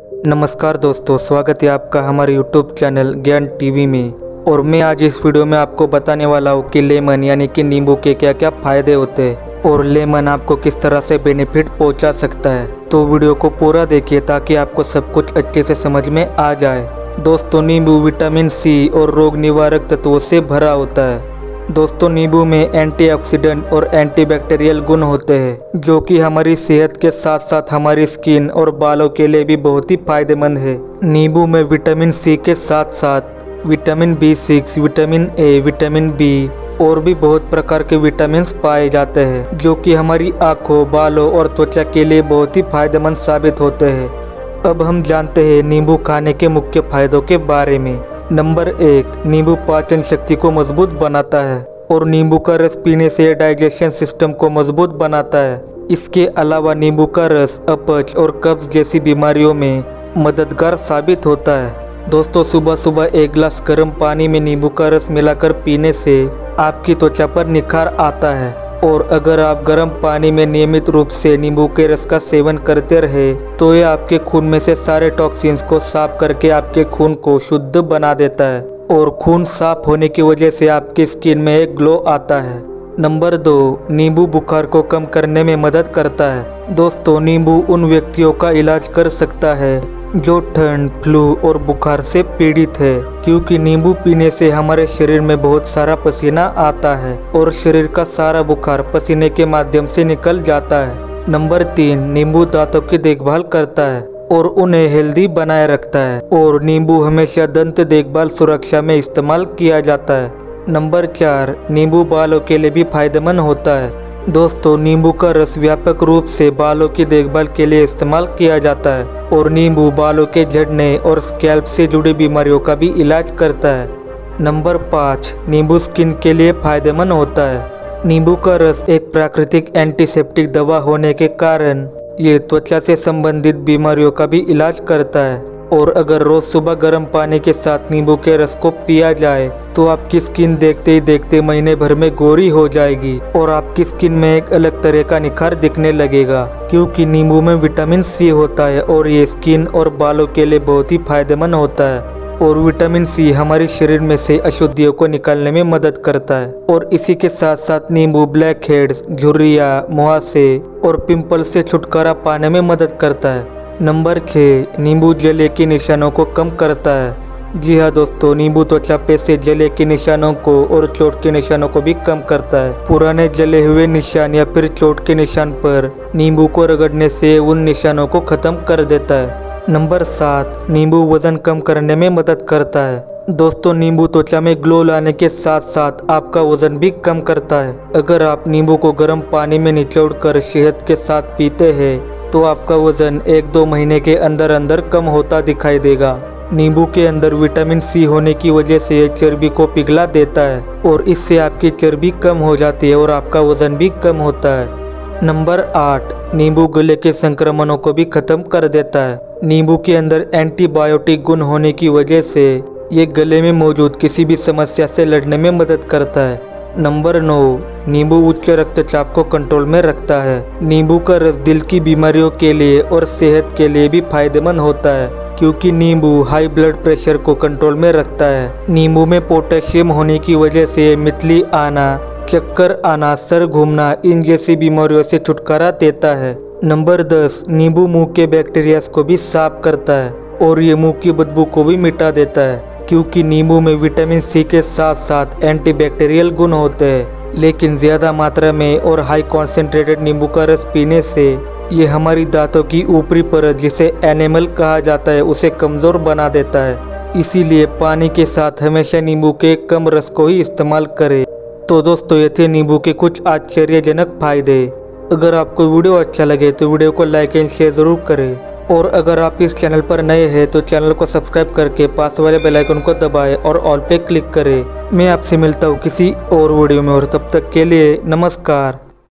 नमस्कार दोस्तों, स्वागत है आपका हमारे YouTube चैनल ज्ञान टीवी में। और मैं आज इस वीडियो में आपको बताने वाला हूँ कि लेमन यानी कि नींबू के क्या क्या फायदे होते हैं और लेमन आपको किस तरह से बेनिफिट पहुँचा सकता है। तो वीडियो को पूरा देखिए ताकि आपको सब कुछ अच्छे से समझ में आ जाए। दोस्तों, नींबू विटामिन सी और रोग निवारक तत्वों से भरा होता है। दोस्तों, नींबू में एंटीऑक्सीडेंट और एंटीबैक्टीरियल गुण होते हैं जो कि हमारी सेहत के साथ साथ हमारी स्किन और बालों के लिए भी बहुत ही फायदेमंद है। नींबू में विटामिन सी के साथ साथ vitamin B6, vitamin A, vitamin B और भी बहुत प्रकार के विटामिन पाए जाते हैं जो कि हमारी आँखों, बालों और त्वचा के लिए बहुत ही फायदेमंद साबित होते हैं। अब हम जानते हैं नींबू खाने के मुख्य फायदों के बारे में। नंबर 1, नींबू पाचन शक्ति को मजबूत बनाता है और नींबू का रस पीने से डाइजेशन सिस्टम को मजबूत बनाता है। इसके अलावा नींबू का रस अपच और कब्ज जैसी बीमारियों में मददगार साबित होता है। दोस्तों, सुबह सुबह एक गिलास गर्म पानी में नींबू का रस मिलाकर पीने से आपकी त्वचा पर निखार आता है। और अगर आप गर्म पानी में नियमित रूप से नींबू के रस का सेवन करते रहे तो ये आपके खून में से सारे टॉक्सिन्स को साफ करके आपके खून को शुद्ध बना देता है और खून साफ होने की वजह से आपकी स्किन में एक ग्लो आता है। नंबर 2, नींबू बुखार को कम करने में मदद करता है। दोस्तों, नींबू उन व्यक्तियों का इलाज कर सकता है जो ठंड, फ्लू और बुखार से पीड़ित है, क्योंकि नींबू पीने से हमारे शरीर में बहुत सारा पसीना आता है और शरीर का सारा बुखार पसीने के माध्यम से निकल जाता है। नंबर 3, नींबू दांतों की देखभाल करता है और उन्हें हेल्दी बनाए रखता है और नींबू हमेशा दंत देखभाल सुरक्षा में इस्तेमाल किया जाता है। नंबर 4, नींबू बालों के लिए भी फायदेमंद होता है। दोस्तों, नींबू का रस व्यापक रूप से बालों की देखभाल के लिए इस्तेमाल किया जाता है और नींबू बालों के झड़ने और स्कैल्प से जुड़ी बीमारियों का भी इलाज करता है। नंबर 5, नींबू स्किन के लिए फायदेमंद होता है। नींबू का रस एक प्राकृतिक एंटीसेप्टिक दवा होने के कारण ये त्वचा से संबंधित बीमारियों का भी इलाज करता है। और अगर रोज सुबह गर्म पानी के साथ नींबू के रस को पिया जाए तो आपकी स्किन देखते ही देखते महीने भर में गोरी हो जाएगी और आपकी स्किन में एक अलग तरह का निखार दिखने लगेगा, क्योंकि नींबू में विटामिन सी होता है और ये स्किन और बालों के लिए बहुत ही फायदेमंद होता है। और विटामिन सी हमारे शरीर में से अशुद्धियों को निकालने में मदद करता है और इसी के साथ साथ नींबू ब्लैक हेड्स, झुर्रियाँ, मुहासे और पिंपल से छुटकारा पाने में मदद करता है। नंबर 6, नींबू जले के निशानों को कम करता है। जी हाँ दोस्तों, नींबू त्वचा पे से जले के निशानों को और चोट के निशानों को भी कम करता है। पुराने जले हुए निशान या फिर चोट के निशान पर नींबू को रगड़ने से उन निशानों को खत्म कर देता है। नंबर 7, नींबू वजन कम करने में मदद करता है। दोस्तों, नींबू त्वचा में ग्लो लाने के साथ साथ आपका वजन भी कम करता है। अगर आप नींबू को गर्म पानी में निचोड़कर शहद के साथ पीते हैं तो आपका वजन 1-2 महीने के अंदर अंदर कम होता दिखाई देगा। नींबू के अंदर विटामिन सी होने की वजह से चर्बी को पिघला देता है और इससे आपकी चर्बी कम हो जाती है और आपका वजन भी कम होता है। नंबर 8, नींबू गले के संक्रमणों को भी खत्म कर देता है। नींबू के अंदर एंटीबायोटिक गुण होने की वजह से ये गले में मौजूद किसी भी समस्या से लड़ने में मदद करता है। नंबर 9, नींबू उच्च रक्तचाप को कंट्रोल में रखता है। नींबू का रस दिल की बीमारियों के लिए और सेहत के लिए भी फायदेमंद होता है, क्योंकि नींबू हाई ब्लड प्रेशर को कंट्रोल में रखता है। नींबू में पोटेशियम होने की वजह से मितली आना, चक्कर आना, सर घूमना इन जैसी बीमारियों से छुटकारा देता है। नंबर 10, नींबू मुंह के बैक्टीरिया को भी साफ करता है और ये मुंह की बदबू को भी मिटा देता है, क्योंकि नींबू में विटामिन सी के साथ साथ एंटीबैक्टीरियल गुण होते हैं। लेकिन ज़्यादा मात्रा में और हाई कॉन्सेंट्रेटेड नींबू का रस पीने से ये हमारी दांतों की ऊपरी परत, जिसे एनेमल कहा जाता है, उसे कमज़ोर बना देता है। इसीलिए पानी के साथ हमेशा नींबू के कम रस को ही इस्तेमाल करें। तो दोस्तों, ये थे नींबू के कुछ आश्चर्यजनक फायदे। अगर आपको वीडियो अच्छा लगे तो वीडियो को लाइक एंड शेयर ज़रूर करें और अगर आप इस चैनल पर नए हैं तो चैनल को सब्सक्राइब करके पास वाले बेल आइकन को दबाएं और ऑल पे क्लिक करें। मैं आपसे मिलता हूँ किसी और वीडियो में और तब तक के लिए नमस्कार।